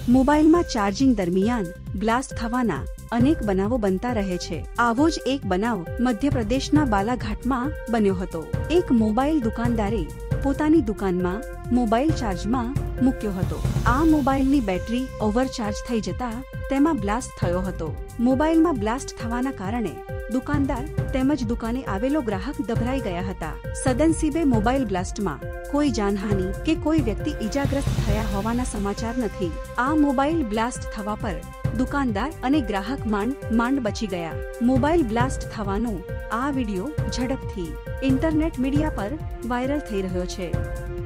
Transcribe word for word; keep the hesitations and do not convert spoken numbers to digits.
મોબાઈલમાં ચાર્જિંગ દરમિયાન બ્લાસ્ટ થવાના અનેક બનાવો બનતા રહે છે। આવો જ એક બનાવ મધ્યપ્રદેશના બાલાઘાટમાં બન્યો હતો। એક મોબાઈલ દુકાનદારે પોતાની દુકાનમાં મોબાઈલ ચાર્જમાં મૂક્યો હતો। આ મોબાઈલની બેટરી ઓવરચાર્જ થઈ જતા તેમાં બ્લાસ્ટ થયો હતો। મોબાઈલમાં બ્લાસ્ટ થવાના કારણે દુકાનદાર તેમજ દુકાને આવેલો ગ્રાહક ગભરાઈ ગયા હતા। સદનસીબે મોબાઈલ બ્લાસ્ટમાં કોઈ જાનહાનિ કે કોઈ વ્યક્તિ ઈજાગ્રસ્ત થયા હોવાના સમાચાર નથી। આ મોબાઈલ બ્લાસ્ટ થવા પર દુકાનદાર અને ગ્રાહક માંડ માંડ બચી ગયા। મોબાઈલ બ્લાસ્ટ થવાનો આ વિડિયો ઝડપથી ઇન્ટરનેટ મીડિયા પર વાયરલ થઈ રહ્યો છે।